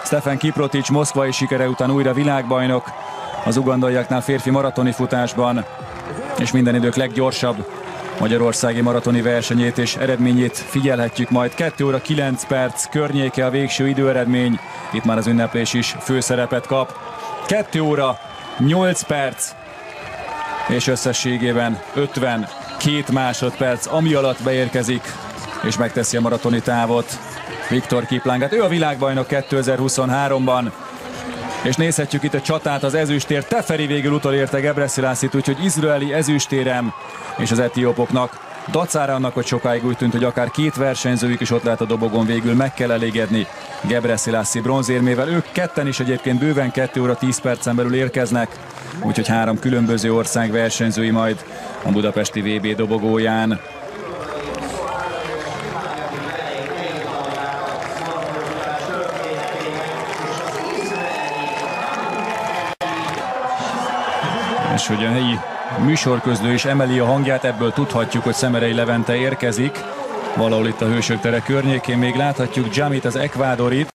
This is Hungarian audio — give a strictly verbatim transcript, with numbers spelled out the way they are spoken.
Stefan Kiprotich moszkvai sikere után újra világbajnok az ugandaiaknál férfi maratoni futásban, és minden idők leggyorsabb magyarországi maratoni versenyét és eredményét figyelhetjük majd. kettő óra kilenc perc környéke a végső időeredmény, itt már az ünneplés is főszerepet kap. kettő óra nyolc perc, és összességében ötvenkét másodperc, ami alatt beérkezik és megteszi a maratoni távot Viktor Kiplang. Hát ő a világbajnok kétezer-huszonháromban, és nézhetjük itt a csatát, az ezüstér. Teferi végül utolérte Gebreselassie-t, úgyhogy izraeli ezüstérem, és az etiópoknak dacára annak, hogy sokáig úgy tűnt, hogy akár két versenyzőjük is ott lehet a dobogon, végül meg kell elégedni Gebreselassie bronzérmével. Ők ketten is egyébként bőven kettő óra tíz percen belül érkeznek, úgyhogy három különböző ország versenyzői majd a budapesti vé bé dobogóján. És hogy a helyi műsorközlő is emeli a hangját, ebből tudhatjuk, hogy Szemerei Levente érkezik. Valahol itt a Hősök tere környékén még láthatjuk Jamit, az ekvádorit.